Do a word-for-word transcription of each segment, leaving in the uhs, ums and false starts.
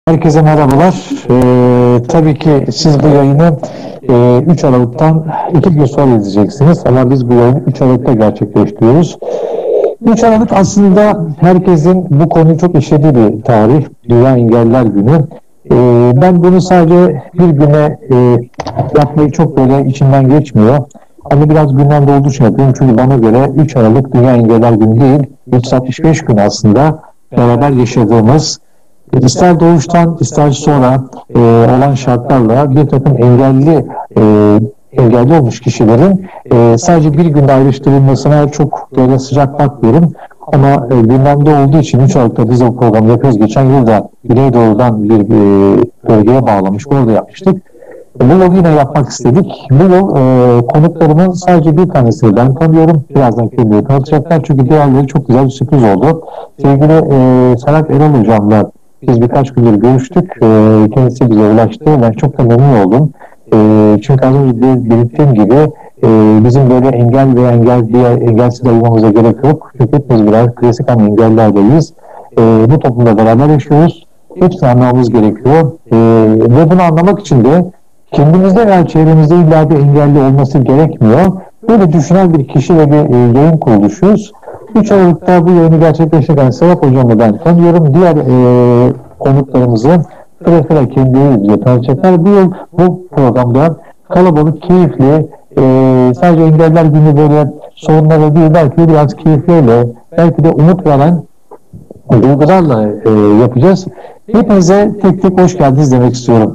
Herkese merhabalar. Ee, tabii ki siz bu yayını e, üç Aralık'tan iki gün sonra izleyeceksiniz ama biz bu yayını üç Aralık'ta gerçekleştiriyoruz. üç Aralık aslında herkesin bu konuyu çok işlediği bir tarih. Dünya Engelliler Günü. Ee, ben bunu sadece bir güne e, yapmayı çok böyle içimden geçmiyor. Ama biraz gündemde olduğu için yapıyorum. Çünkü bana göre üç Aralık Dünya Engelliler Günü değil, üç yüz altmış beş gün aslında beraber yaşadığımız, İster doğuştan ister sonra e, olan şartlarla bir takım engelli e, engelli olmuş kişilerin e, sadece bir günde ayrıştırılmasına çok böyle sıcak bakmıyorum. Ama e, gündemde olduğu için üç Aralık'ta biz o programı yapıyoruz. Geçen yıl da Güneydoğu'dan bir e, bölgeye bağlamış. Orada yapmıştık. Bu yıl yine yapmak istedik. Bu yıl e, konuklarımın sadece bir tanesini ben tanıyorum. Birazdan kendileri tanıtacaklar. Çünkü diğerleri çok güzel bir sürpriz oldu. Sevgili e, Serhat Erol Hocam'la biz birkaç gündür görüştük. E, kendisi bize ulaştı. Ben çok da memnun oldum. E, çünkü az önce belirttiğim gibi e, bizim böyle engel veya engel diye engelsiz ayırmamıza gerek yok. Çünkü hepimiz birer klasik ama engellerdeyiz. E, bu toplumda beraber yaşıyoruz. Hepsini anlamamız gerekiyor. E, ve bunu anlamak için de kendimizde veya çevremizde illa bir engelli olması gerekmiyor. Böyle düşünen bir kişi ve bir e, yayın kuruluşuyuz. üç Aralık'ta bu yayını gerçekleştiren Serap Hocam'ı ben tanıyorum. Diğer e, konuklarımızı sıra sıra kendileri bize tanıtacaklar. Bu yıl bu programda kalabalık, keyifli, e, sadece engeller günü böyle sorunları değil, belki biraz keyifliyle, belki de umut veren duygularla e, yapacağız. Hepinize tek tek hoş geldiniz demek istiyorum.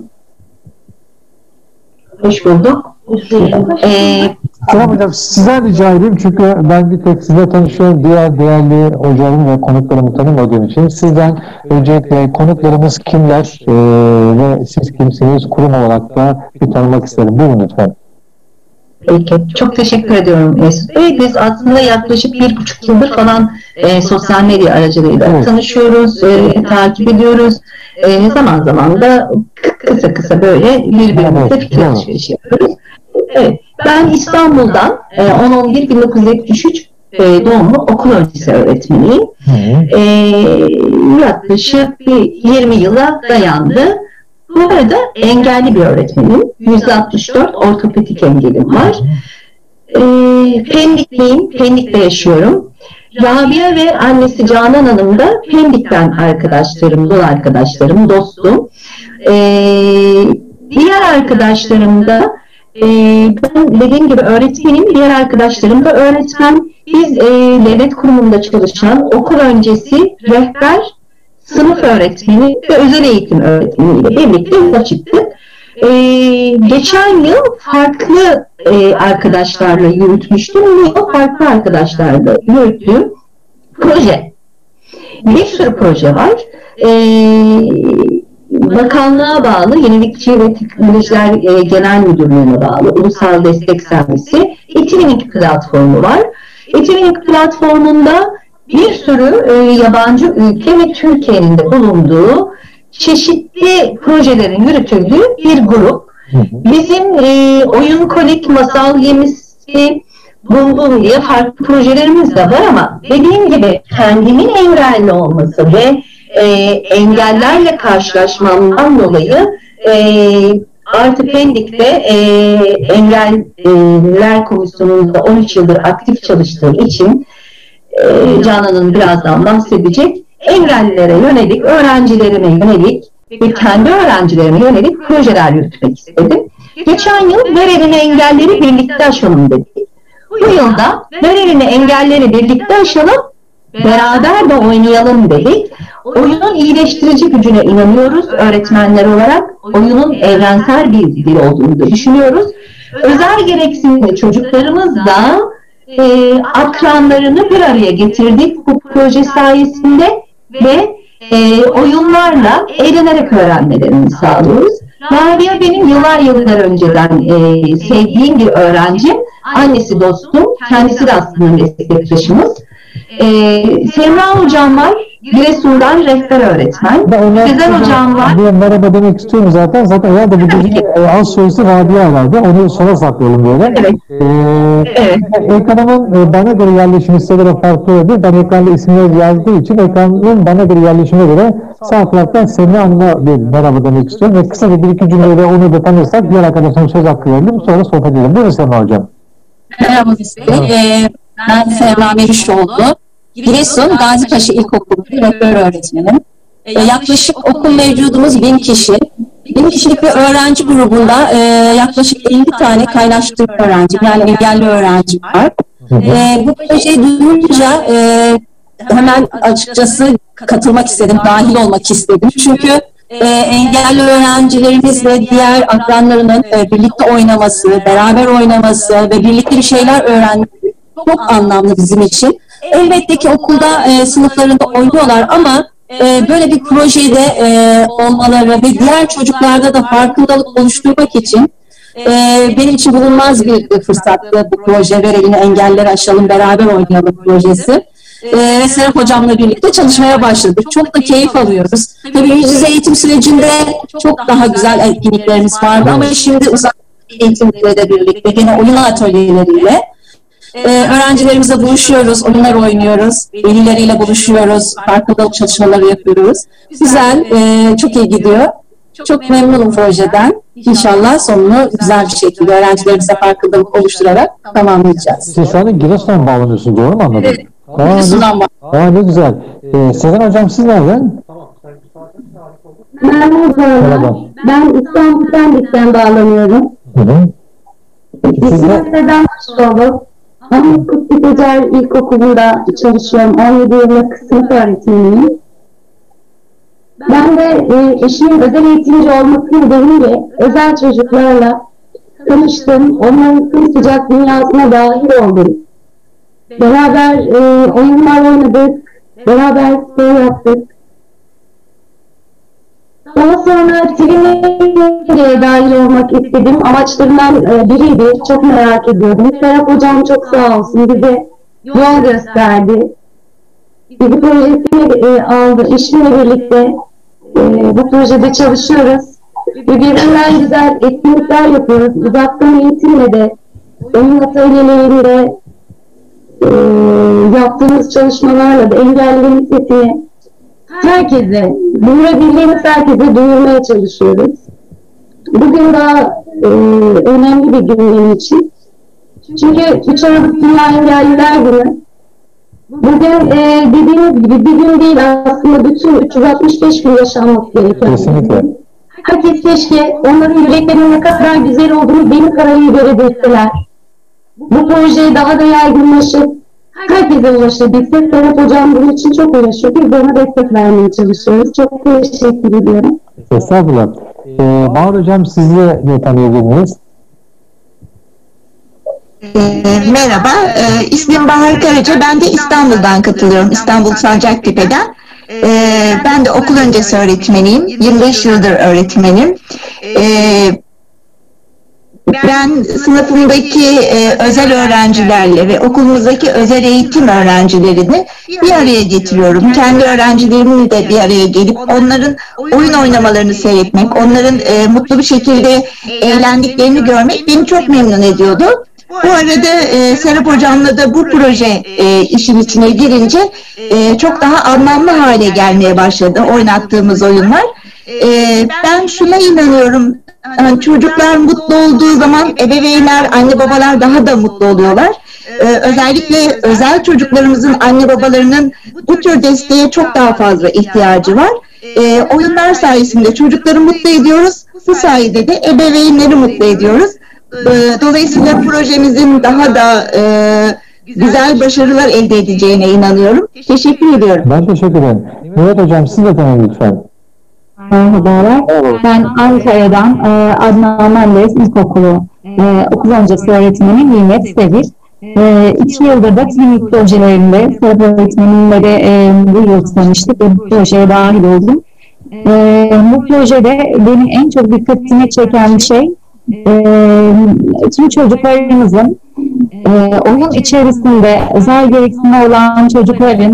Hoş bulduk. Ee, Tamam hocam, sizden rica edeyim çünkü ben bir tek sizinle tanışıyorum. Diğer değerli hocamı ve konuklarımı tanımadığım için sizden öncelikle konuklarımız kimler e, ve siz kimsiniz, kurum olarak da bir tanımak isterim. Buyurun lütfen. Peki, çok teşekkür ediyorum Mesut Bey. Biz aslında yaklaşık bir buçuk yıldır falan e, sosyal medya aracılığıyla evet. tanışıyoruz, e, takip ediyoruz. E, zaman zaman da kısa kısa böyle birbirimizle fikir alışverişi yapıyoruz. Evet, ben İstanbul'dan e, on on bir bin dokuz yüz yetmiş üç e, doğumlu okul öncesi öğretmeniyim. E, yaklaşık bir yirmi yıla dayandı. Bu arada engelli bir öğretmenim. yüzde altmış dört ortopedik engelim var. E, Pendikliyim, Pendik'te yaşıyorum. Rabia ve annesi Canan Hanım da Pendik'ten arkadaşlarım, yol arkadaşlarım, dostum. E, diğer arkadaşlarım da e, ben dediğim gibi öğretmenim, diğer arkadaşlarım da öğretmen. Biz e, devlet kurumunda çalışan okul öncesi rehber, sınıf öğretmeni ve özel eğitim öğretmeniyle birlikte yola çıktık. Ee, geçen yıl farklı e, arkadaşlarla yürütmüştüm. Bu yıl farklı arkadaşlarla yürüttüğüm proje. Bir sürü proje var. Ee, Bakanlığa bağlı, Yenilikçi ve Teknolojiler e, Genel Müdürlüğü'ne bağlı Ulusal Destek Servisi Etivinik platformu var. Etivinik platformunda bir sürü e, yabancı ülke ve Türkiye'nin de bulunduğu çeşitli projelerin yürütüldüğü bir grup. Bizim e, oyun kolik, masal gemisi, bum bum diye farklı projelerimiz de var ama dediğim gibi kendimin engelli olması ve e, engellerle karşılaşmamdan dolayı e, artı Pendik'te e, Engeller Komisyonu'nda on üç yıldır aktif çalıştığım için e, Canan'ın birazdan bahsedecek. Engellilere yönelik, öğrencilerime yönelik ve kendi öğrencilerime yönelik projeler yürütmek istedim. Geçen yıl ver elini engelleri birlikte aşalım dedik. Bu yılda ver elini engelleri birlikte aşalım, beraber de oynayalım dedik. Oyunun iyileştirici gücüne inanıyoruz öğretmenler olarak. Oyunun evrensel bir dil olduğunu da düşünüyoruz. Özel gereksinimli çocuklarımızla e, akranlarını bir araya getirdik bu proje sayesinde. Ve e, oyunlarla eğlenerek öğrenmelerini sağlıyoruz. Rabia benim yıllar yıllar önceden e, sevdiğim bir öğrencim. Annesi dostum. Kendisi de aslında meslektaşımız. E, Semra Hocam var. Giresun'dan rehber öğretmen. Sezen hocam var. Bir merhaba demek istiyorum zaten. Zaten ya da bu gece e, az sorusu Rabia vardı. Onu sona saklayalım böyle. Evet. Ee, evet. Ekranımın e, bana göre yerleşimi size göre farklı olabilir. Ben ekranda isimleri yazdığı için ekranın bana göre yerleşime göre sağ taraftan Semih Hanım'a bir merhaba demek istiyorum. Ve kısa bir iki cümleyle onu da tanırsak diğer arkadaşlarım söz hakkı verelim. Sonra sohbet edelim. Buyurun Semih Hocam. Merhaba Mesut Bey. Ee, ben Semra Merişoğlu. Giresun Gazipaşa İlkokulu rehber öğretmenim. Ee, yaklaşık okul mevcudumuz bin kişi. Bin kişilik bir öğrenci grubunda e, yaklaşık elli tane kaynaştırma öğrenci, yani engelli öğrenci var. E, bu projeyi duyunca e, hemen açıkçası katılmak istedim, dahil olmak istedim. Çünkü e, engelli öğrencilerimizle diğer akranlarının e, birlikte oynaması, beraber oynaması ve birlikte bir şeyler öğrenmek çok anlamlı bizim için. Elbette ki okulda e, sınıflarında oynuyorlar ama e, böyle bir projede e, olmaları ve diğer çocuklarda da farkındalık oluşturmak için e, benim için bulunmaz bir fırsattı bu proje. Verelim, engelleri aşalım, beraber oynayalım projesi. E, ve Serap hocamla birlikte çalışmaya başladık. Çok da keyif alıyoruz. Tabii yüz yüze eğitim sürecinde çok daha güzel etkinliklerimiz vardı ama şimdi uzak eğitimle de birlikte, yine oyun atölyeleriyle Ee, öğrencilerimizle buluşuyoruz, oyunlar oynuyoruz, velileriyle buluşuyoruz, farkındalık çalışmaları yapıyoruz. Güzel, e, çok iyi gidiyor. Çok memnunum projeden. İnşallah sonunu güzel bir şekilde öğrencilerimize farkındalık oluşturarak tamamlayacağız. Siz şu anda Giresun'dan bağlanıyorsunuz, doğru mu anladım? Evet, Giresun'dan bağlanıyoruz. Aa, ne güzel. Ee, Sezen Hocam siz nereden? Merhaba. Ben İstanbul Pendik'ten bağlanıyorum. Hı hı. İsmim Sezen Hocam. Ahmet Kutlu Tecer İlkokulu'nda çalışıyorum. on yedi yıllık sınıf öğretmeniyim. Ben de e, eşimin özel eğitimci olması nedeniyle özel çocuklarla tanıştım. Onların tüm sıcak dünyasına dahil oldum. Beraber e, oyunlar oynadık. Beraber spor yaptık. Daha sonra Trinite'ye dahil olmak istedim. Amaçlarımdan biriydi. Çok merak ediyordum. Serap hocam çok sağ olsun. Bize yol gösterdi. Bizi projesine e, aldı. Eşimle birlikte e, bu projede çalışıyoruz. Ve birbirinden güzel etkinlikler yapıyoruz. Uzaktan eğitimle de, oyun atölyelerinde e, yaptığımız çalışmalarla da engellilerin sesini herkese, duyurabildiğimiz herkese duyurmaya çalışıyoruz. Bugün daha e, önemli bir gün benim için. Çünkü üç Aralık Dünya Engelliler Günü. Bugün e, dediğiniz gibi bir gün değil, aslında bütün üç yüz altmış beş gün yaşanması gereken. Kesinlikle. Herkes keşke onların yüreklerinin ne kadar güzel olduğunu benim kararıyla görebilseler. Bu projeyi daha da yaygınlaşıp herkese ulaşabilsek. Serap hocam bunun için çok uğraşıyor. Biz de ona destek vermeye çalışıyoruz. Çok teşekkür ediyorum. Estağfurullah. Ee, Bahar hocam sizi de tanıyabilir miyiz? E, merhaba, e, ismim Bahar Karaca. Ben de İstanbul'dan katılıyorum. İstanbul Sancaktepe'den. E, ben de okul öncesi öğretmeniyim. yirmi beş yıldır öğretmenim. E, Ben sınıfımdaki e, özel öğrencilerle ve okulumuzdaki özel eğitim öğrencilerini bir araya getiriyorum. Kendi öğrencilerimle de bir araya gelip onların oyun oynamalarını seyretmek, onların e, mutlu bir şekilde eğlendiklerini görmek beni çok memnun ediyordu. Bu arada e, Serap hocamla da bu proje e, işin içine girince e, çok daha anlamlı hale gelmeye başladı oynattığımız oyunlar. E, ben şuna inanıyorum. Yani çocuklar mutlu olduğu zaman ebeveynler, anne babalar daha da mutlu oluyorlar. Ee, özellikle özel çocuklarımızın anne babalarının bu tür desteğe çok daha fazla ihtiyacı var. Ee, oyunlar sayesinde çocukları mutlu ediyoruz. Bu sayede de ebeveynleri mutlu ediyoruz. Ee, dolayısıyla projemizin daha da e, güzel başarılar elde edeceğine inanıyorum. Teşekkür ediyorum. Ben teşekkür ederim. Murat hocam siz de tanıyın lütfen. Merhabalar. Ben Ankara'dan e, Adnan Menderes İlkokulu e, okul öncesi öğretmeni Nimet Sevil. E, iki yıldır da klinik projelerinde Serap öğretmenimle de e, bu yıl tanıştık ve bu projeye dahil oldum. E, bu projede benim en çok dikkatimi çeken şey e, tüm çocuklarımızın e, oyun içerisinde özel gereksinimi olan çocukların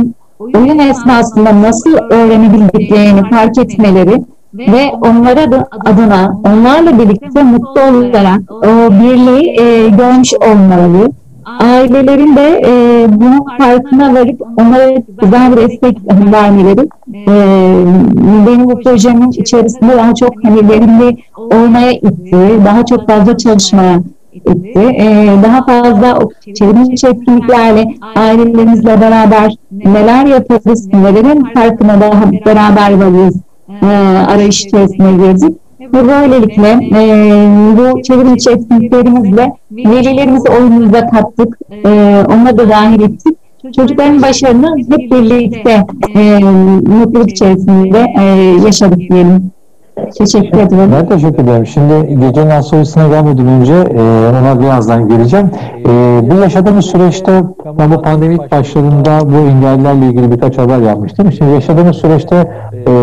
oyun esnasında nasıl öğrenebildiklerini fark etmeleri ve onlara da adına onlarla birlikte mutlu olarak o birliği e, görmüş olmaları, ailelerin de e, bunun farkına varıp onlara güzel bir destek vermeleri e, benim bu projemin içerisinde daha çok hani verimli olmaya itti, daha çok fazla çalışmaya itti. E, daha fazla çevrimiçi etkinliklerle ailelerimizle beraber neler yaparız, nelerin farkına daha beraber varız e, arayış içerisine girdik. Ve böylelikle e, bu çevrimiçi etkinliklerimizle velilerimizi oyunumuza kattık, e, onları da dahil ettik. Çocukların başarını hep birlikte e, mutluluk içerisinde e, yaşadık diyelim. Teşekkür ederim. Ben teşekkür ederim. Şimdi gecenin astrolojisine gelmeden önce e, ona birazdan geleceğim. E, bu yaşadığımız süreçte ben bu pandemi ilk başladığında bu engellilerle ilgili birkaç haber yapmıştım. Şimdi yaşadığımız süreçte e,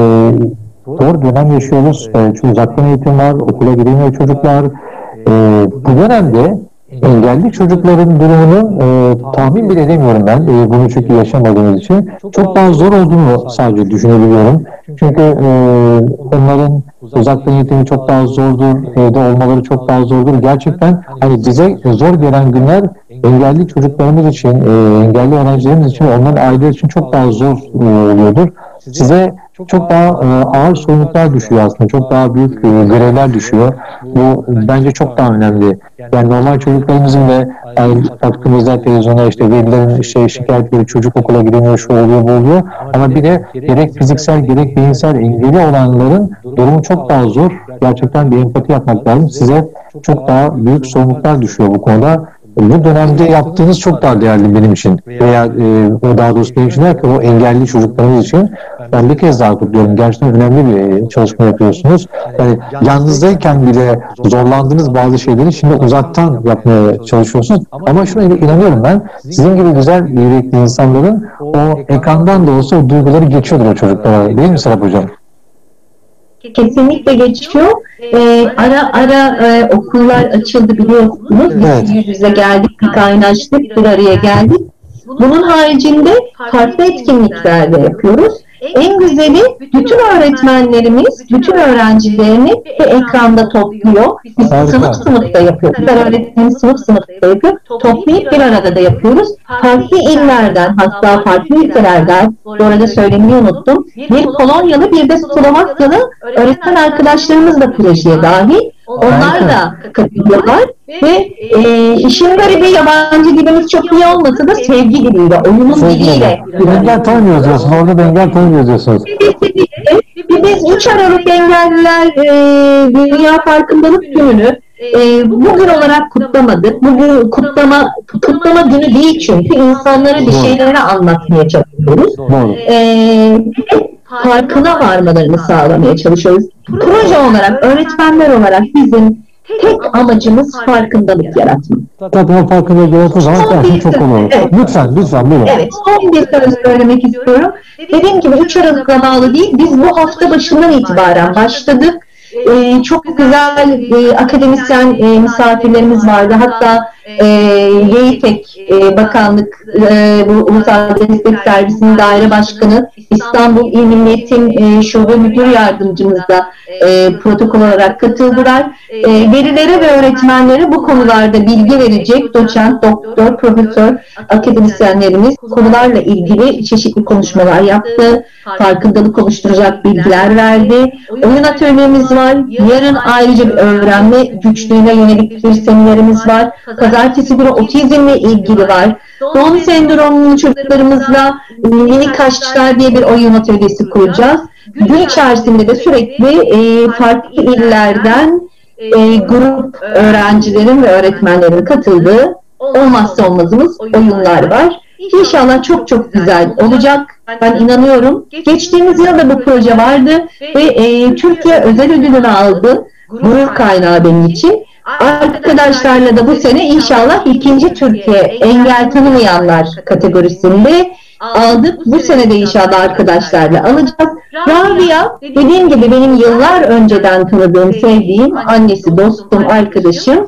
zor dönem yaşıyoruz. E, çünkü uzaktan eğitim var, okula gidemiyor çocuklar. E, bu dönemde engelli çocukların durumunu e, tahmin bile edemiyorum ben. E, bunu çünkü yaşamadığımız için. Çok daha zor olduğunu sadece düşünebiliyorum. Çünkü e, onların uzaktan eğitimi çok daha zordur, evde olmaları çok daha zordur. Gerçekten hani bize zor gelen günler engelli çocuklarımız için, e, engelli öğrencilerimiz için, onların aileleri için çok daha zor e, oluyordur. Size çok daha e, ağır sorumluluklar düşüyor aslında. Çok daha büyük e, görevler düşüyor. Bu bence çok daha önemli. Yani normal çocuklarımızın da yani baktığımızda televizyona işte velilerin işte şikayetleri, çocuk okula gidemiyor, şu oluyor, bu oluyor. Ama bir de gerek fiziksel gerek beyinsel engelli olanların durumu çok daha zor. Gerçekten bir empati yapmak lazım. Size çok daha büyük sorumluluklar düşüyor bu konuda. Bu dönemde yaptığınız çok daha değerli benim için veya e, o daha doğrusu benim için derken o engelli çocuklarımız için ben bir kez daha kutluyorum. Gerçekten önemli bir çalışma yapıyorsunuz. Yani yalnızdayken bile zorlandığınız bazı şeyleri şimdi uzaktan yapmaya çalışıyorsunuz. Ama şuna inanıyorum ben, sizin gibi güzel yürekli insanların o ekrandan da olsa o duyguları geçiyordur o çocuklara. Değil mi Serap Hocam? Kesinlikle geçiyor. Ee, ara ara e, okullar açıldı biliyorsunuz. Biz Evet. yüz yüze geldik, kaynaştık, bir araya geldik. Bunun haricinde farklı etkinlikler de yapıyoruz. En güzeli bütün öğretmenlerimiz, bütün öğrencilerini bir ekranda topluyor. Biz Harika. sınıf sınıfta yapıyoruz. Her öğretmenimiz sınıf sınıfta yapıyor. Toplayıp bir arada da yapıyoruz. Farklı illerden, hatta farklı ülkelerden, bu arada söylemeyi unuttum. Bir Polonyalı, bir de Slovakyalı öğretmen arkadaşlarımız da projeye dahil. Onlar da katılıyorlar ve e, işin garibi yabancı dilimiz çok iyi olmasa da sevgi diliyle, oyunun diliyle. Engel tanımıyoruz diyorsunuz. Orada da engel tanımıyoruz diyorsunuz. Biz üç Aralık Engelliler e, Dünya Farkındalık Günü'nü e, bugün olarak kutlamadık. Bugün kutlama kutlama günü değil çünkü insanlara bir şeyleri anlatmaya çalışıyoruz. E, farkına varmalarını sağlamaya çalışıyoruz. Proje olarak, öğretmenler olarak bizim tek amacımız farkındalık yaratmak. Tabii o farkındalık yarattığı zaman gerçekten çok olur. Evet. Lütfen, lütfen buyurun. Evet, son bir söz söylemek istiyorum. Dediğim gibi üç Aralık'a bağlı değil, biz bu hafta başından itibaren başladık. Ee, çok güzel e, akademisyen e, misafirlerimiz vardı. Hatta e, YİTEK e, Bakanlık e, bu Ulusal Destek Servisi'nin daire başkanı, İstanbul İl Milliyetin e, Şube Müdür Yardımcımız da e, protokol olarak katıldılar. E, velilere ve öğretmenlere bu konularda bilgi verecek doçent, doktor, profesör, akademisyenlerimiz konularla ilgili çeşitli konuşmalar yaptı. Farkındalık oluşturacak bilgiler verdi. Oyun atölyemiz var. Yarın ayrıca bir öğrenme güçlüğüne yönelik bir seminerimiz var. Pazartesi günü otizmle ilgili var. Down sendromlu çocuklarımızla minik kaşçılar diye bir oyun atölyesi kuracağız. Gün içerisinde de sürekli e, farklı illerden e, grup öğrencilerin ve öğretmenlerin katıldığı olmazsa olmazımız oyunlar var. İnşallah çok çok güzel olacak. Ben inanıyorum. Geçtiğimiz yıl da bu proje vardı ve e, Türkiye özel ödülünü aldı. Gurur kaynağı benim için. Arkadaşlarla da bu sene inşallah ikinci Türkiye engel tanımayanlar kategorisinde aldık. Bu sene de inşallah arkadaşlarla alacağız. Rabia, dediğim gibi benim yıllar önceden tanıdığım, sevdiğim, annesi, dostum, arkadaşım.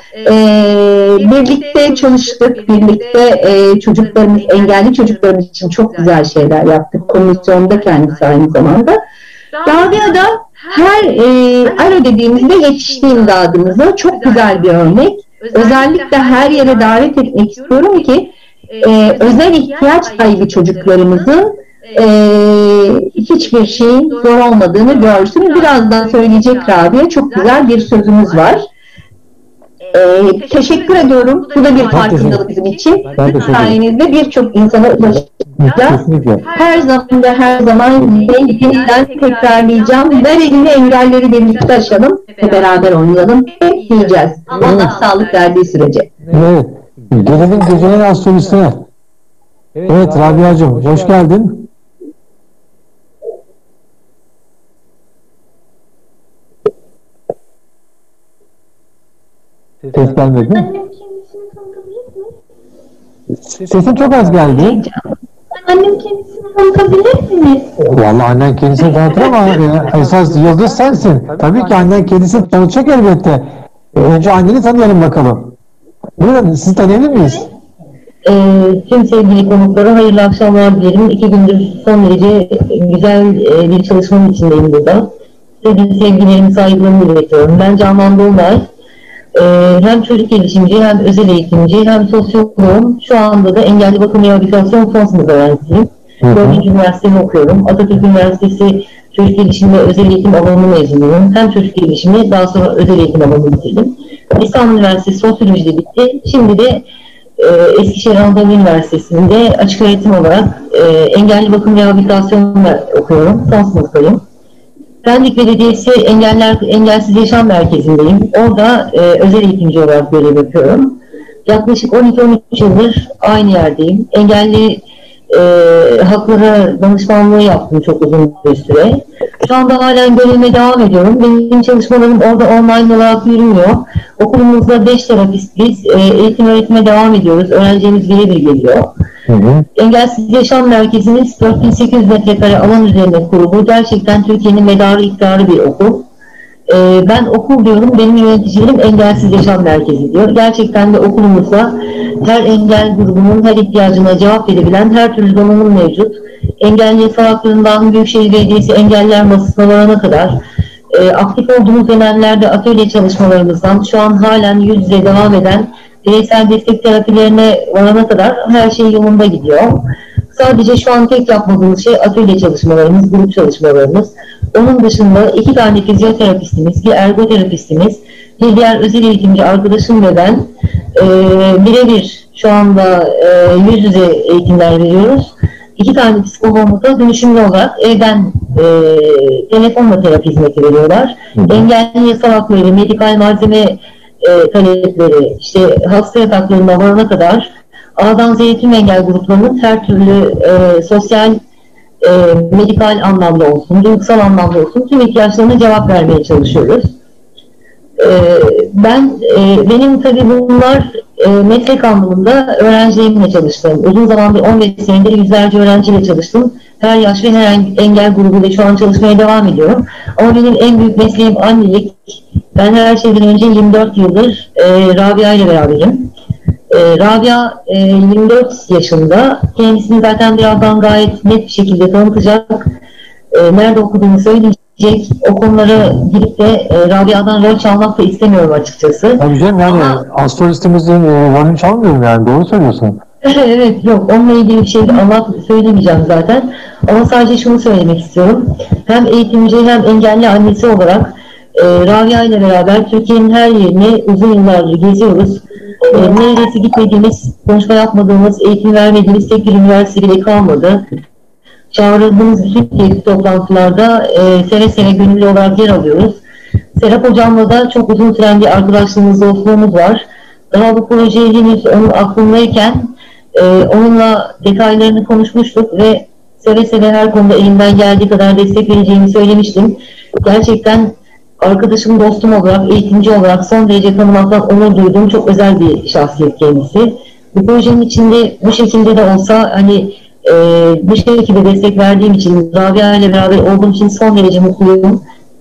e, birlikte çalıştık, birlikte e, çocuklarımız, engelli çocuklarımız için çok güzel şeyler yaptık. Komisyonda kendisi aynı zamanda. Rabia da her e, alo dediğimizde yetişti imdadımıza. Çok güzel bir örnek. Özellikle her yere davet etmek istiyorum ki e, özel ihtiyaç sahibi çocuklarımızın e, hiçbir şeyin zor olmadığını görsün. Birazdan söyleyecek Rabia. Çok güzel bir sözümüz var. Ee, teşekkür ediyorum. Bu da bir farkındalık bizim için. Sayenizde birçok insana ulaşacağız. Her zaman da her zaman yeniden tekrarlayacağım. Ver elini engelleri birlikte aşalım ve beraber oynayalım. Hep diyeceğiz. Allah sağlık verdiği sürece. Evet. Gelelim gecenin astrolojisine. Evet Rabia'cığım hoş geldin. Ses gelmedi. Sesin çok az geldi. Annem kendisini tanıtabilir mi? Vallahi annen kendisini tanıtır ama e, esas yıldız sensin. Tabii ki annen kendisini tanıtacak elbette. E, önce anneni tanıyalım bakalım. Buyurun sizi tanıyabilir miyiz? Ee, tüm sevgili konuklara hayırlı akşamlar dilerim. İki gündür son derece güzel e, bir çalışmanın içindeyim burada. Size de sevgilerimi, saygılarımı iletiyorum. Ben Canan Dolunay. Ee, hem çocuk gelişimci, hem özel eğitimci, hem sosyoloğum. Şu anda da engelli bakım rehabilitasyon son sınıf öğrencisiyim. dördüncü üniversitemi okuyorum. Atatürk Üniversitesi Çocuk Gelişimi ve Özel Eğitim alanı mezunuyum. Hem çocuk gelişimi, daha sonra özel eğitim alanı bitirdim. İstanbul Üniversitesi Sosyoloji'de bitti. Şimdi de e, Eskişehir Anadolu Üniversitesi'nde açık öğretim olarak e, engelli bakım rehabilitasyonla okuyorum. Son sınıftayım. Pendik Belediyesi Engeller, Engelsiz Yaşam Merkezi'ndeyim. Orada e, özel eğitimci olarak görev yapıyorum. Yaklaşık on iki on üç yıldır aynı yerdeyim. Engelli e, haklara danışmanlığı yaptım çok uzun bir süre. Şu anda halen görevime devam ediyorum. Benim çalışmalarım orada online olarak yürümüyor. Okulumuzda beş terapistiz. E, eğitim öğretime devam ediyoruz. Öğrencilerimiz birebir geliyor. Hı hı. Engelsiz Yaşam Merkezimiz dört bin sekiz yüz metrekare alan üzerinde kurulu. Gerçekten Türkiye'nin medarı iktidarı bir okul. Ee, ben okul diyorum, benim yöneticilerim Engelsiz Yaşam Merkezi diyor. Gerçekten de okulumuzda her engel grubunun her ihtiyacına cevap verebilen her türlü donanım mevcut. Engelli yasa haklarından Büyükşehir Belediyesi engeller masasına varana kadar e, aktif olduğumuz dönemlerde atölye çalışmalarımızdan şu an halen yüz yüze devam eden bireysel destek terapilerine varana kadar her şey yolunda gidiyor. Sadece şu an tek yapmadığımız şey atölye çalışmalarımız, grup çalışmalarımız. Onun dışında iki tane fizyoterapistimiz, bir ergoterapistimiz, bir diğer özel eğitimci arkadaşım ve ben e, birebir şu anda e, yüz yüze eğitimler veriyoruz. İki tane psikologumuz da dönüşümlü olarak evden e, telefonla terapi hizmeti veriyorlar. Engelli yasal hakları, medikal malzeme E, talepleri, işte hasta yataklarına varana kadar A'dan Z'ye tüm engel gruplarının her türlü e, sosyal, e, medikal anlamda olsun, duygusal anlamda olsun tüm ihtiyaçlarına cevap vermeye çalışıyoruz. E, ben, e, benim tabii bunlar e, meslek anlamında öğrencilerimle çalıştım. Uzun zamandır on beş senedir yüzlerce öğrenciyle çalıştım. Her yaş ve her engel grubuyla şu an çalışmaya devam ediyorum. Ama benim en büyük mesleğim annelik. Ben her şeyden önce yirmi dört yıldır e, Rabia ile beraberim. E, Rabia e, yirmi dört yaşında. Kendisini zaten birazdan gayet net bir şekilde tanıtacak. E, nerede okuduğunu söyleyecek. O konulara girip de e, Rabia'dan rol çalmak da istemiyorum açıkçası. Tabii canım, yani Ama... astrolistimizin e, rolünü çalmıyorum yani, doğru söylüyorsun. Evet, yok, onunla ilgili bir şey anlat söylemeyeceğim zaten. Ama sadece şunu söylemek istiyorum. Hem eğitimci hem engelli annesi olarak e, Rabia ile beraber Türkiye'nin her yerini uzun yıllardır geziyoruz. E, neredeyse gitmediğimiz, konuşma yapmadığımız, eğitim vermediğimiz tek bir üniversite bile kalmadı. Çağrıldığımız bütün toplantılarda e, seve seve gönüllü olarak yer alıyoruz. Serap Hocam'la da çok uzun süren bir arkadaşlığımız, dostluğumuz var. Daha bu proje henüz onun aklındayken e, onunla detaylarını konuşmuştuk ve seve seve her konuda elimden geldiği kadar destek vereceğimi söylemiştim. Gerçekten arkadaşım, dostum olarak, eğitimci olarak son derece tanımaktan onur duyduğum çok özel bir şahsiyet kendisi. Bu projenin içinde bu şekilde de olsa hani e, bu şekilde destek verdiğim için, Rabia ile beraber olduğum için son derece mutluyum.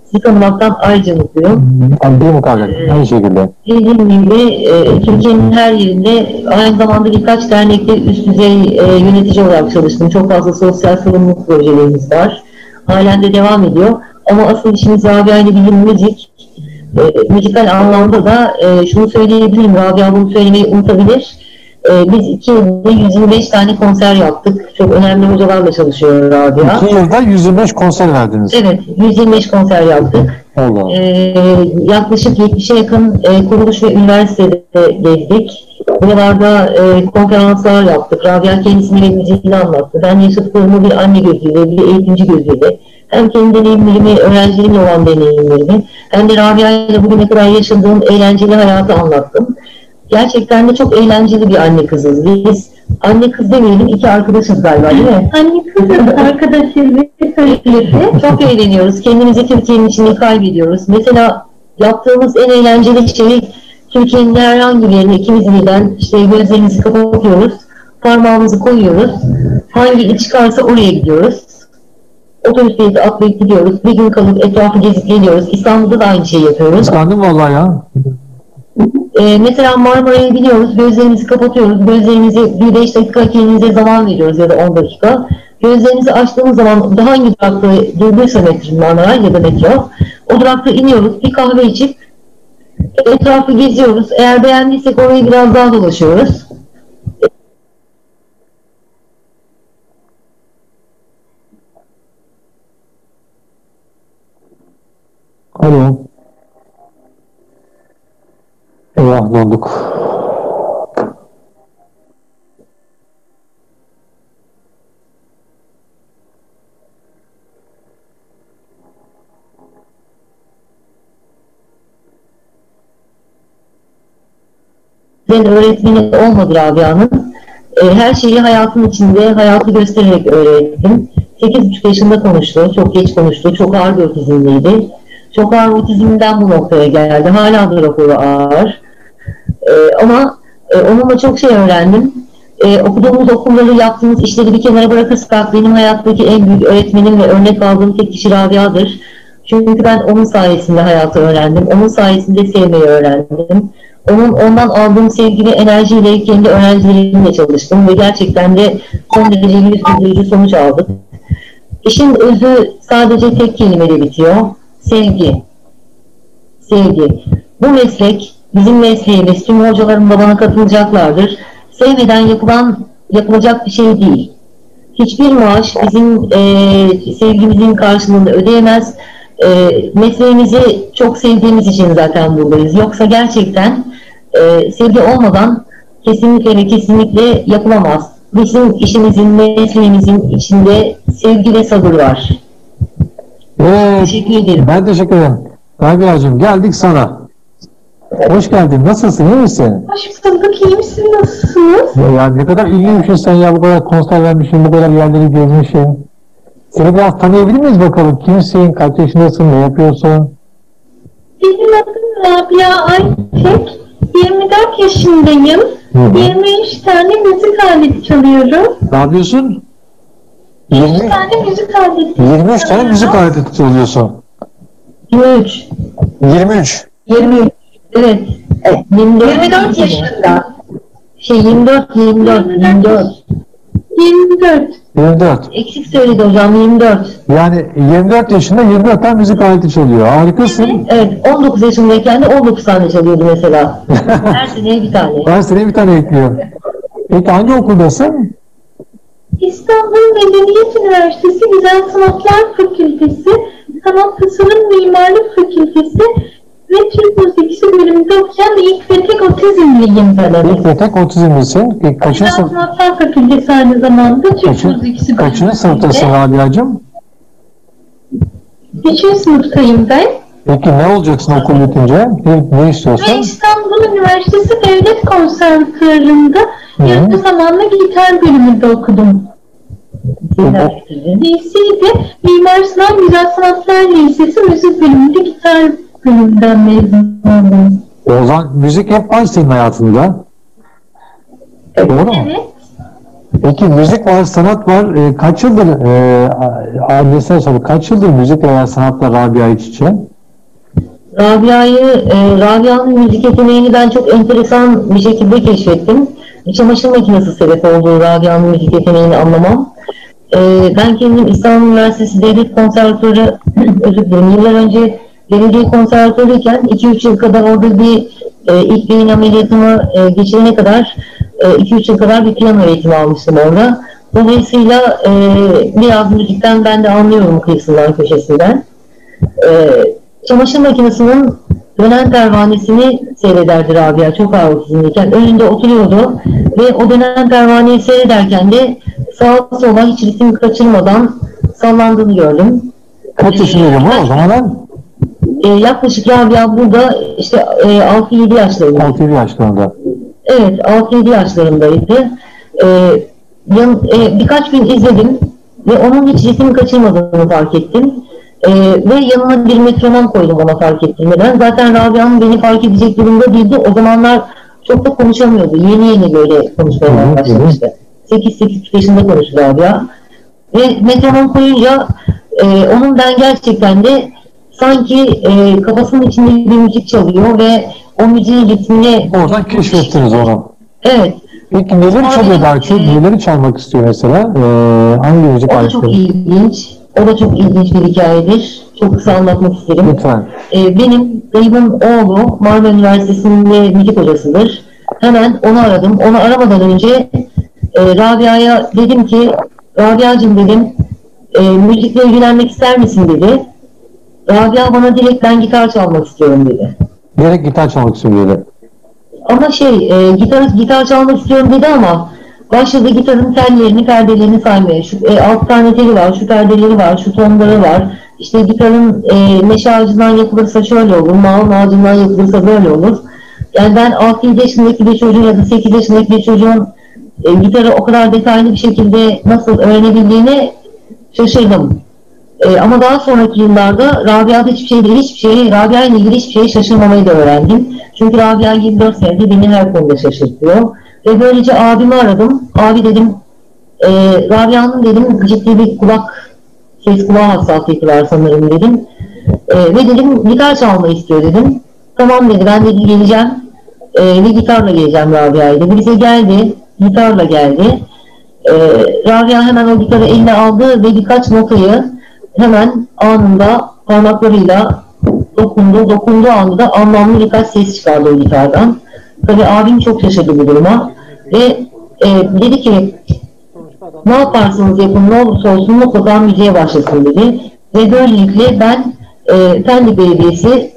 Sizi tanımaktan ayrıca mutluyum. Değil mi kardeşim? Aynı şekilde. Dediğim gibi e, Türkiye'nin her yerinde aynı zamanda birkaç dernekte üst düzey e, yönetici olarak çalıştım. Çok fazla sosyal sorumluluk projelerimiz var. Halen de devam ediyor. Ama asıl işimiz Rabia ile bizim müzik. E, müzikal anlamda da e, şunu söyleyebilirim. Rabia bunu söylemeyi unutabilir. E, biz iki yılda yüz yirmi beş tane konser yaptık. Çok önemli hocalarla çalışıyor Rabia. İki yılda yüz yirmi beş konser verdiniz. Evet, yüz yirmi beş konser yaptık. Allah. E, yaklaşık yetmişe yakın e, kuruluş ve üniversitede gezdik. Buralarda e, konferanslar yaptık. Rabia kendisini ve müziğini anlattı. Ben yaşadıklarımı bir anne gözüyle, bir eğitimci gözüyle, hem kendi deneyimlerimi, öğrencilerimle olan deneyimlerimi, hem de Rabia ile bugüne kadar yaşadığım eğlenceli hayatı anlattım. Gerçekten de çok eğlenceli bir anne kızız. Biz anne kız demeyelim, iki arkadaşız galiba değil mi? Anne kızım, arkadaşız. Çok eğleniyoruz. Kendimizi Türkiye'nin içinde kaybediyoruz. Mesela yaptığımız en eğlenceli şey, Türkiye'nin herhangi bir yerine ikimiz birden işte gözlerimizi kapatıyoruz, parmağımızı koyuyoruz. Hangi il çıkarsa oraya gidiyoruz. Otobüste atlayıp gidiyoruz. Bir gün kalıp etrafı gezip geliyoruz. İstanbul'da da aynı şeyi yapıyoruz. Kıskandım vallahi ya. Ee, mesela Marmara'ya gidiyoruz. Gözlerimizi kapatıyoruz. Gözlerimizi bir beş dakika kendimize zaman veriyoruz ya da on dakika. Gözlerimizi açtığımız zaman daha hangi durakta durduysa metro Marmara ya da metro, o durakta iniyoruz. Bir kahve içip etrafı geziyoruz. Eğer beğendiysek orayı biraz daha dolaşıyoruz. Alo. Eyvah donduk. Ben öğretmeni olmadı Rabia'nın. E, her şeyi hayatın içinde, hayatı göstererek öğrettim. sekiz buçuk yaşında konuştu, çok geç konuştu, çok ağır bir otizmliydi. Çok ağır otizmden bu noktaya geldi. Hala da raporu ağır. E, ama e, onunla çok şey öğrendim. E, okuduğumuz okulları, yaptığımız işleri bir kenara bırakırsak benim hayattaki en büyük öğretmenim ve örnek aldığım tek kişi Rabia'dır. Çünkü ben onun sayesinde hayatı öğrendim. Onun sayesinde sevmeyi öğrendim. Onun ondan aldığım sevgi ve enerjiyle kendi öğrencilerimle çalıştım ve gerçekten de son derece yüz güldürücü sonuç aldık. İşin özü sadece tek kelimeyle bitiyor. Sevgi. Sevgi. Bu meslek, bizim mesleğimiz, tüm hocalarım da bana katılacaklardır. Sevmeden yapılan, yapılacak bir şey değil. Hiçbir maaş bizim e, sevgimizin karşılığını ödeyemez. E, mesleğimizi çok sevdiğimiz için zaten buradayız. Yoksa gerçekten e, sevgi olmadan kesinlikle ve kesinlikle yapılamaz. Bizim işimizin, mesleğimizin içinde sevgi ve sabır var. Evet, teşekkür ederim. Ben teşekkür ederim. Rabia'cığım geldik sana. Hoş geldin. Nasılsın? İyi misin? Hoş bulduk. İyi misin? Nasılsınız? Ya, ya ne kadar ünlüymüşsün sen ya. Bu kadar konser vermişsin, bu kadar yerleri gezmişsin. Seni biraz tanıyabilir miyiz bakalım? Kimsin? Kaç yaşındasın? Ne yapıyorsun? Benim adım Rabia Aytek. yirmi dört yaşındayım. Hı hı. yirmi üç tane müzik aleti çalıyorum. Ne yapıyorsun? yirmi üç tane müzik aleti. yirmi üç tane müzik aleti çalıyorsun. yirmi üç. yirmi üç. yirmi üç. Evet. Evet. yirmi dört, yirmi dört yaşında. Şey yirmi dört, yirmi dört, yirmi dört. yirmi dört. yirmi dört. Eksik söyledi hocam, yirmi dört. Yani yirmi dört yaşında yirmi dört tane müzik aleti çalıyor. Harikasın. Evet, on dokuz yaşındayken de on dokuz tane çalıyordu mesela. Her sene bir tane. Her sene bir tane ekliyor. Peki hangi okuldasın? İstanbul Medeniyet Üniversitesi Güzel Sanatlar Fakültesi, Sanat Tasarım Mimarlık Fakültesi ve Türk Müziği bölümünde okuyan ilk ve tek otizmliyim ben. İlk ve tek otizmlisin. Kaçıncı Güzel sınıf? Sanatlar Fakültesi aynı zamanda Türk Kaçın, Müziği bölümünde. kaçıncı sınıftasın Rabia'cığım? Üçüncü sınıftayım ben. Peki ne olacaksın okul bitince? Ne, ne istiyorsun? Ve İstanbul Üniversitesi Devlet Konservatuarı'nda yarı zamanlı gitar bölümünde okudum. Liseyi de Mimar Sinan Güzel Sanatlar Lisesi Müzik bölümünde gitar bölümünden mezun oldum. O zaman müzik hep var senin hayatında. Doğru mu? Evet. Peki müzik var, sanat var. E, kaç yıldır e, ailesine sorup kaç yıldır müzik veya sanatla Rabia iç içe? Rabia'yı, e, Rabia'nın müzik yeteneğini ben çok enteresan bir şekilde keşfettim. Çamaşır makinesi sebep oldu Rabia'nın müzik yeteneğini anlamam. E, ben kendim İstanbul Üniversitesi Devlet Konservatuarı, özür dilerim, yıllar önce belediye konservatuarıyken iki üç yıl kadar orada bir e, ilk beyin ameliyatımı e, geçirene kadar iki üç yıl kadar bir piyano eğitimi almıştım orada. Dolayısıyla e, biraz müzikten ben de anlıyorum kıyısından köşesinden. E, çamaşır makinesinin dönen pervanesini seyrederdi Rabia çok ağır otizmliyken. Önünde oturuyordu ve o dönen pervaneyi seyrederken de sağa sola hiç ritim kaçırmadan sallandığını gördüm. Kaç yaşındaydı bu o zaman? E, yaklaşık Rabia burada işte e, altı yedi yaşlarında. altı yedi yaşlarında. Evet, altı yedi yaşlarındaydı. Ee, yan, e, birkaç gün izledim ve onun hiç ritim kaçırmadığını fark ettim. Ee, ve yanına bir metronom koydum ona fark ettirmeden. Zaten Rabia'nın beni fark edecek durumda değildi. O zamanlar çok da konuşamıyordu. Yeni yeni böyle konuşmaya başlamıştı. sekiz sekiz yaşında konuştu Rabia. Ve metronom koyunca e, onun ben gerçekten de sanki e, kafasının içinde bir müzik çalıyor ve o müziğin ritmine... Oradan keşfettiniz onu. Evet. Peki neleri çalıyor daha çok? E, neleri çalmak istiyor mesela? Ee, hangi müzik aletleri? O da çok ilginç. O da çok ilginç bir hikayedir. Çok kısa anlatmak isterim. Lütfen. Ee, benim dayımın oğlu Marmara Üniversitesi'nde müzik hocasıdır. Hemen onu aradım. Onu aramadan önce e, Rabia'ya dedim ki, Rabia'cığım dedim, e, müzikle ilgilenmek ister misin dedi. Rabia bana direkt ben gitar çalmak istiyorum dedi. Direkt gitar çalmak istiyorum dedi. Ama şey, e, gitar, gitar çalmak istiyorum dedi ama başladı gitarın tellerini, perdelerini saymaya. Şu, e, alt tane teli var, şu perdeleri var, şu tonları var. İşte gitarın e, meşe ağacından yapılırsa şöyle olur, mağun ağacından yapılırsa böyle olur. Yani ben altı yedi yaşındaki bir çocuğun ya da sekiz yaşındaki bir çocuğun e, gitarı o kadar detaylı bir şekilde nasıl öğrenebildiğine şaşırdım. E, ama daha sonraki yıllarda Rabia'da hiçbir şeyde, hiçbir şey, Rabia ile ilgili hiçbir şeye şaşırmamayı da öğrendim. Çünkü Rabia yirmi dört senedir beni her konuda şaşırtıyor. Ve böylece abimi aradım. Abi dedim, e, Rabia'nın dedim ciddi bir kulak, ses kulağı hassasiyeti var sanırım dedim. E, ve dedim gitar çalmayı istiyor dedim. Tamam dedi, ben dedi geleceğim e, ve gitarla geleceğim Rabia'yı dedi. Bize geldi, gitarla geldi. E, Rabia hemen o gitarı eline aldı ve birkaç notayı hemen anında parmaklarıyla dokundu. Dokunduğu anda da anlamlı birkaç ses çıkardı o gitardan. Tabii abim çok şaşırdı bu duruma. Ve e, dedi ki ne yaparsanız yapın, ne olursa olsun mutlaka müziğe başlasın dedi. Ve böylelikle ben e, Pendik Belediyesi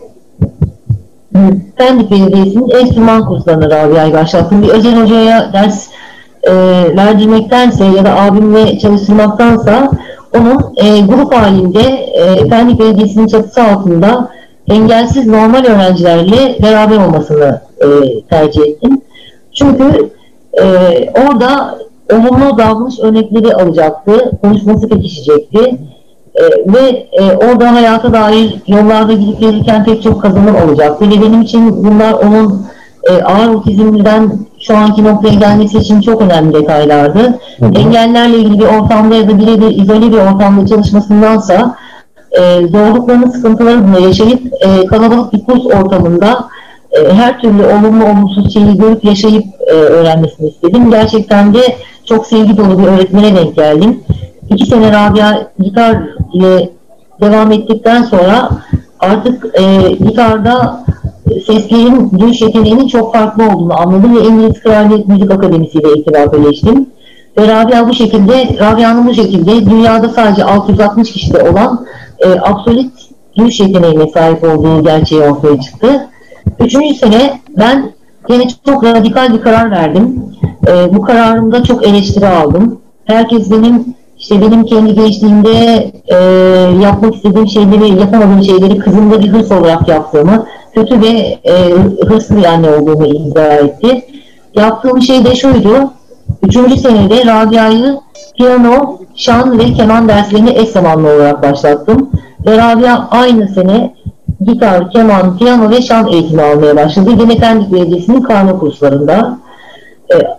Pendik Belediyesi'nin enstrüman kurslarına Rabia'yı başlattım. Bir özel hocaya ders e, verdirmektense ya da abimle çalıştırmaktansa onun e, grup halinde e, Pendik Belediyesi'nin çatısı altında engelsiz normal öğrencilerle beraber olmasını e, tercih ettim. Çünkü e, orada olumlu davranış örnekleri alacaktı, konuşması pekişecekti e, ve e, orada hayata dair yollarda gidip gelirken pek çok kazanım olacaktı ve benim için bunlar onun e, ağır otizmden şu anki noktaya gelmesi için çok önemli detaylardı. Hı hı. Engellerle ilgili bir ortamda ya da birebir izole bir ortamda çalışmasındansa e, zorluklarını, sıkıntılarını yaşayıp e, kalabalık bir kurs ortamında e, her türlü olumlu olumsuz şeyi görüp yaşayıp e, öğrenmesini istedim. Gerçekten de çok sevgi dolu bir öğretmene denk geldim. İki sene Rabia gitar ile devam ettikten sonra artık e, gitarda seslerin duyuş yeteneğinin çok farklı olduğunu anladım ve İngiliz Kraliyet Müzik Akademisi ile irtibatleştim. Ve Rabia bu şekilde, Rabia'nın bu şekilde dünyada sadece altı yüz altmış kişide olan e, absolut duyuş yeteneğine sahip olduğu gerçeği ortaya çıktı. Üçüncü sene ben yine çok radikal bir karar verdim. E, bu kararımda çok eleştiri aldım. Herkes benim, işte benim kendi gençliğimde e, yapmak istediğim şeyleri, yapamadığım şeyleri kızımda bir hırs olarak yaptığımı, kötü ve e, hırslı bir anne olduğumu iddia etti. Yaptığım şey de şuydu. Üçüncü senede Rabia'yı piyano, şan ve keman derslerini eş zamanlı olarak başlattım. Ve Rabia aynı sene gitar, keman, piyano ve şan eğitimi almaya başladı. Yine Pendik Belediyesi'nin karma kurslarında. E,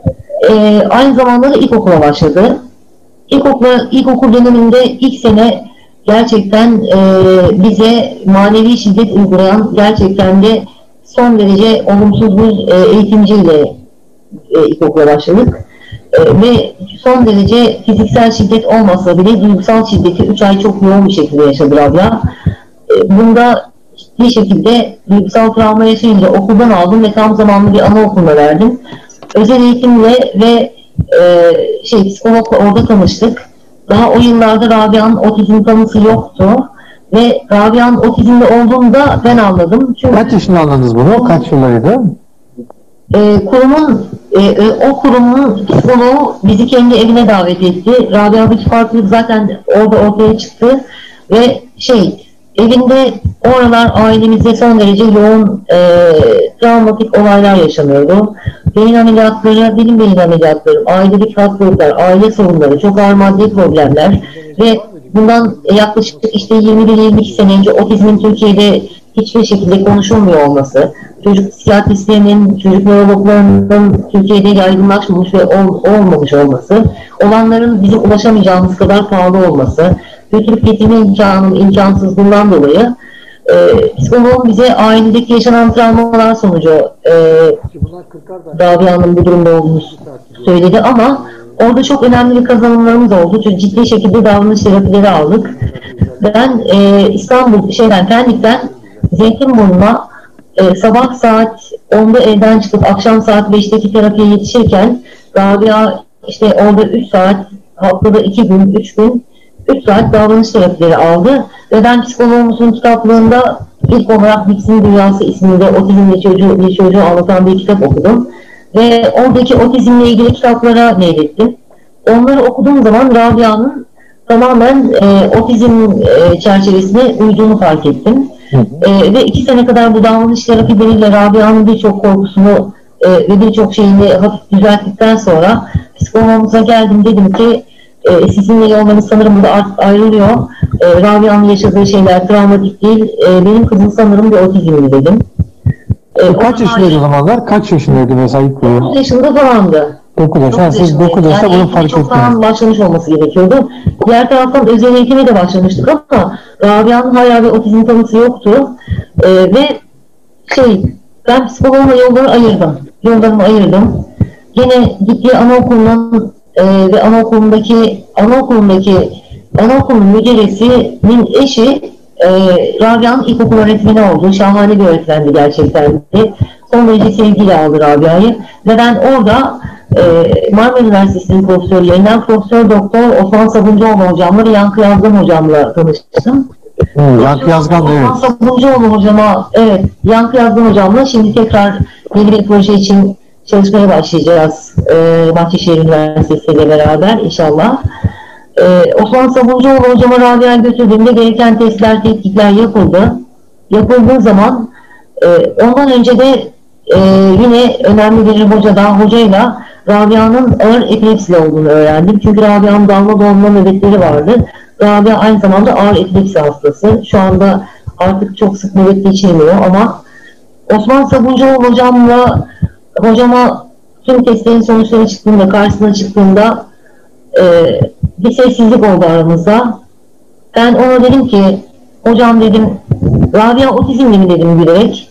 e, aynı zamanda da ilkokula başladı. İlkokul, ilkokul döneminde ilk sene gerçekten e, bize manevi şiddet uygulayan, gerçekten de son derece olumsuz bir e, eğitimciyle e, ilkokula başladık. E, ve son derece fiziksel şiddet olmasa bile duygusal şiddeti üç ay çok yoğun bir şekilde yaşadı Rabia. E, bunda ciddi şekilde duygusal travma yaşayınca okuldan aldım ve tam zamanlı bir anaokuluna verdim. Özel eğitimle ve e, şey psikologla orada tanıştık. Daha o yıllarda Rabia'nın otizm tanısı yoktu. Ve Rabia'nın otizmli olduğunu da ben anladım. Çünkü kaç yaşında anladınız bunu? Kaç yıllarıydı? E, kurumun, e, o kurumun psikoloğu bizi kendi evine davet etti. Rabia'daki farklılık zaten orada ortaya çıktı. Ve şey, evinde o aralar ailemizde son derece yoğun e, travmatik olaylar yaşanıyordu. Beyin ameliyatları, benim beyin ameliyatlarım, ailelik hastalıklar, aile sorunları, çok ağır maddi problemler ve bundan yaklaşık işte yirmi bir yirmi iki sene önce otizmin Türkiye'de hiçbir şekilde konuşulmuyor olması, çocuk psikiyatristlerinin, çocuk nörologlarının Türkiye'de yaygınlaşmamış ve ol, olmamış olması, olanların bizim ulaşamayacağımız kadar pahalı olması, götürüp getirme imkanının imkansızlığından dolayı e, psikoloğun bize ailedeki yaşanan travmalar sonucu e, Rabia'nın bu durumda olduğunu söyledi ama orada çok önemli bir kazanımlarımız oldu. Çünkü ciddi şekilde davranış terapileri aldık. Ben e, İstanbul, şeyden, Pendik'ten Zeytinburnu'na e, sabah saat onda evden çıkıp akşam saat beşteki terapiye yetişirken Rabia işte orada üç saat, haftada iki gün, üç gün üç saat davranış terapileri aldı. Ve ben psikoloğumuzun kitaplığında ilk olarak Dix'in Dünyası isminde otizmli çocuğu, bir çocuğu anlatan bir kitap okudum. Ve oradaki otizmle ilgili kitaplara meylettim. Onları okuduğum zaman Rabia'nın tamamen e, otizm e, çerçevesine uyduğunu fark ettim. Hı hı. E, ve iki sene kadar bu davranış terapileriyle Rabia'nın birçok korkusunu e, ve birçok şeyini hafif düzelttikten sonra psikoloğumuza geldim, dedim ki e, sizinle yollarınız sanırım burada artık ayrılıyor. E, Rabia'nın yaşadığı şeyler travmatik değil, e, benim kızım sanırım bir otizmli dedim. E, kaç yaşındaydı o zamanlar? Kaç yaşındaydı mesela ilk böyle? dokuz yaşında falandı. dokuz yaşında. Siz dokuz yaşında yani bunu fark ettiniz. Çoktan başlamış olması gerekiyordu. Diğer taraftan özel eğitime de başlamıştık ama Rabia'nın hala bir otizm tanısı yoktu. Ee, ve şey, ben psikoloğumla yolları ayırdım. Yollarımı ayırdım. Yine gittiği anaokulunun e, ve anaokulundaki anaokulundaki anaokulun müdüresinin eşi e, Rabia'nın ilkokul öğretmeni oldu. Şahane bir öğretmendi gerçekten de. Son derece sevgiyle aldı Rabia'yı. Ve ben orada e, Marmara Üniversitesi'nin profesörlerinden Profesör Doktor Osman Sabuncuoğlu hocamla ve Yankı Yazgan hocamla tanıştım. Hmm, Yankı Yazgan da evet. Osman Sabuncuoğlu hocama, evet, Yankı Yazgan hocamla şimdi tekrar yeni bir proje için çalışmaya başlayacağız. E, Bahçeşehir Üniversitesi ile beraber inşallah. E, Osman Sabuncuoğlu hocama Rabia'yı götürdüğümde gereken testler, tetkikler yapıldı. Yapıldığı zaman e, ondan önce de e, yine önemli bir hocadan, hocayla Rabia'nın ağır epilepsili olduğunu öğrendim. Çünkü Rabia'nın dalma dolma nöbetleri vardı. Rabia aynı zamanda ağır epilepsi hastası. Şu anda artık çok sık nöbet geçirmiyor ama Osman Sabuncuoğlu hocamla hocama tüm testlerin sonuçları çıktığında, karşısına çıktığında e, bir sessizlik oldu aramızda. Ben ona dedim ki, hocam dedim, Rabia otizmli mi dedim gülerek.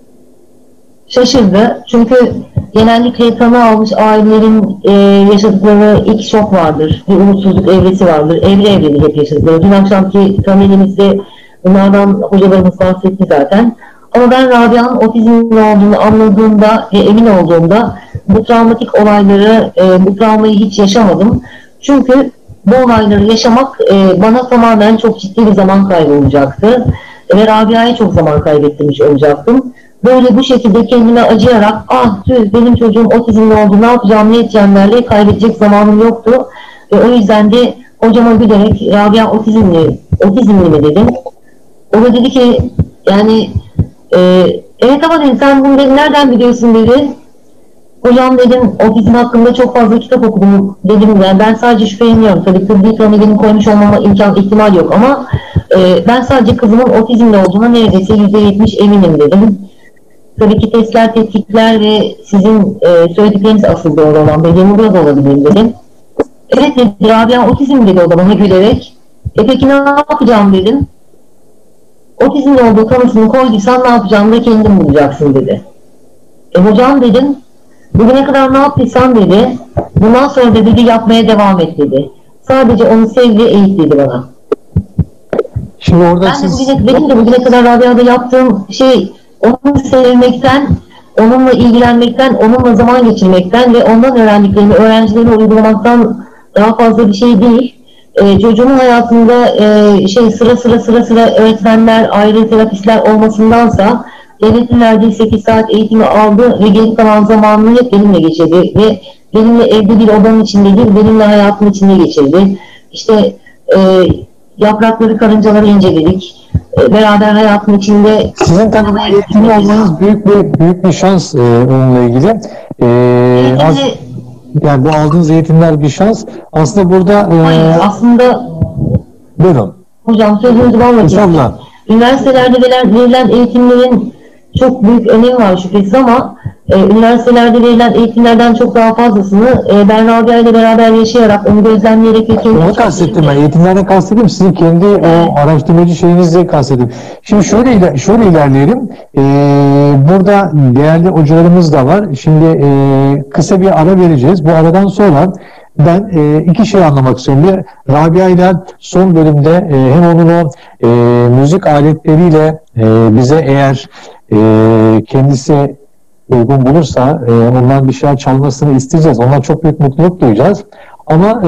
Şaşırdı. Çünkü genellikle tanı almış ailelerin e, yaşadıkları ilk şok vardır. Bir umutsuzluk evresi vardır. Evre evreli hep yaşadıkları. Dün akşamki panelimizde bunlardan hocalarımız bahsetti zaten. Ama ben Rabia'nın otizmli olduğunu anladığımda ve emin olduğumda bu travmatik olayları, e, bu travmayı hiç yaşamadım. Çünkü bu olayları yaşamak e, bana tamamen çok ciddi bir zaman kaybı olacaktı. Ve Rabia'ya çok zaman kaybettirmiş olacaktım. Böyle bu şekilde kendime acıyarak, ah tüh benim çocuğum otizmli oldu, ne yapacağım, ne edeceğimlerle kaybedecek zamanım yoktu. Ve o yüzden de hocama gülerek Rabia otizmli, otizmli mi dedim. O da dedi ki, yani e, evet ama dedim, sen bunu dedi, nereden biliyorsun dedi. Hocam dedim, otizm hakkında çok fazla kitap okudum dedim. Yani ben sadece şüpheleniyorum. Tabii tıbbi tanı koymuş olmama imkan, ihtimal yok ama e, ben sadece kızımın otizmli olduğuna neredeyse yüzde yetmiş eminim dedim. tabii ki testler, tetkikler ve sizin e, söyledikleriniz asıl doğru olan, benim burada olabilir dedim. Evet dedi, Rabia otizm dedi o da bana gülerek. E peki ne yapacağım dedim. Otizmli olduğu tanısını koyduysan ne yapacağını da kendin bulacaksın dedi. E hocam dedim, bugüne kadar ne yaptıysan dedi, bundan sonra da dedi yapmaya devam et dedi. Sadece onu sev ve eğit dedi bana. Şimdi orada ben siz... de bugüne, benim de bugüne kadar Rabia'da yaptığım şey, onu sevmekten, onunla ilgilenmekten, onunla zaman geçirmekten ve ondan öğrendiklerimi öğrencilerime uygulamaktan daha fazla bir şey değil. Ee, çocuğumun hayatında e, şey sıra sıra sıra sıra öğretmenler, ayrı terapistler olmasındansa devletin verdiği sekiz saat eğitimi aldı ve geri kalan zamanını hep benimle geçirdi ve benimle evde bir odanın içinde değil, benimle hayatın içinde geçirdi. İşte e, yaprakları, karıncaları inceledik. E, beraber hayatın içinde... Sizin tabii bu eğitimli olmanız büyük bir büyük bir şans e, onunla ilgili. E, az, yani bu aldığınız eğitimler bir şans. Aslında burada... E, Hayır, aslında... Buyurun. Hocam sözünüzü bağlayacağım. Üniversitelerde verilen eğitimlerin çok büyük önemi var şüphesiz ama e, üniversitelerde verilen eğitimlerden çok daha fazlasını e, ben Rabia ile beraber yaşayarak, onu gözlemleyerek ve kendi... Onu kastettim ben. Eğitimlerden kastettim. Sizin kendi evet. o araştırmacı şeyinizle kastettim. Şimdi şöyle, iler şöyle ilerleyelim. Ee, burada değerli hocalarımız da var. Şimdi e, kısa bir ara vereceğiz. Bu aradan sonra ben e, iki şey anlamak istiyorum. Bir, Rabia ile son bölümde e, hem onun o e, müzik aletleriyle e, bize eğer e, kendisi uygun bulursa e, ondan bir şeyler çalmasını isteyeceğiz. Ondan çok büyük mutluluk duyacağız. Ama e,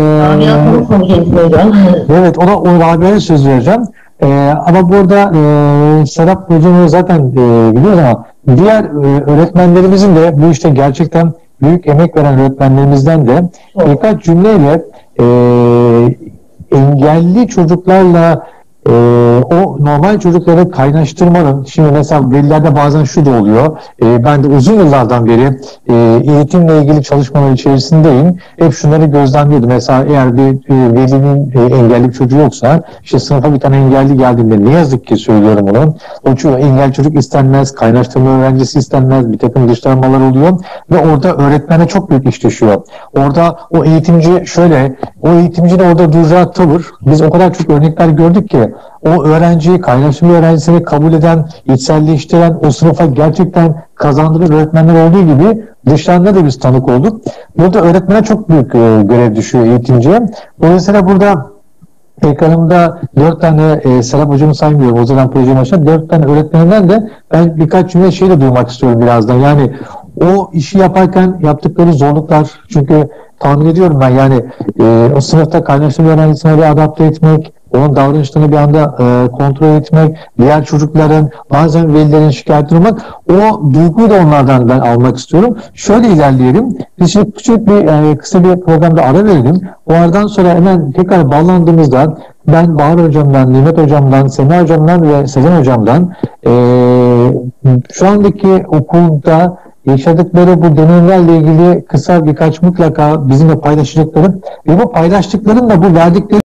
evet, ona o Rabia'ya söz vereceğim. E, ama burada e, Serap Hocam'ı zaten e, biliyoruz ama diğer e, öğretmenlerimizin de bu işte gerçekten büyük emek veren öğretmenlerimizden de birkaç cümleyle e, engelli çocuklarla e, o normal çocukları kaynaştırmanın, şimdi mesela velilerde bazen şu da oluyor, e, ben de uzun yıllardan beri e, eğitimle ilgili çalışmalar içerisindeyim, hep şunları gözlemliyordum. Mesela eğer bir e, velinin e, engelli bir çocuğu yoksa, işte sınıfa bir tane engelli geldiğinde, ne yazık ki söylüyorum onu, o çocuk, engelli çocuk istenmez, kaynaştırma öğrencisi istenmez, bir takım dışlanmalar oluyor ve orada öğretmene çok büyük iş düşüyor. Orada o eğitimci şöyle, o eğitimcinin orada duracağı tavır, biz o kadar çok örnekler gördük ki, o öğrenciyi, kaynaştırma öğrencisini kabul eden, içselleştiren, o sınıfa gerçekten kazandıran öğretmenler olduğu gibi dışlarında da biz tanık olduk. Burada öğretmene çok büyük e, görev düşüyor eğitimciye. Dolayısıyla burada ekranımda dört tane e, Serap Hocam'ı saymıyorum. O zaman proje başına dört tane öğretmeninden de ben birkaç cümle şey de duymak istiyorum birazdan. Yani o işi yaparken yaptıkları zorluklar, çünkü tahmin ediyorum ben yani e, o sınıfta kaynaştırma öğrencisine bir adapte etmek, onun davranışlarını bir anda e, kontrol etmek, diğer çocukların, bazen velilerin şikayetini almak, o duyguyu da onlardan ben almak istiyorum. Şöyle ilerleyelim. Biz şimdi küçük bir, yani kısa bir programda ara verelim. O aradan sonra hemen tekrar bağlandığımızda ben Bahar Hocam'dan, Nimet Hocam'dan, Sena Hocam'dan ve Sezen Hocam'dan e, şu andaki okulda yaşadıkları bu deneyimlerle ilgili kısa birkaç mutlaka bizimle paylaşacaklarım ve bu paylaştıklarım da bu verdikleri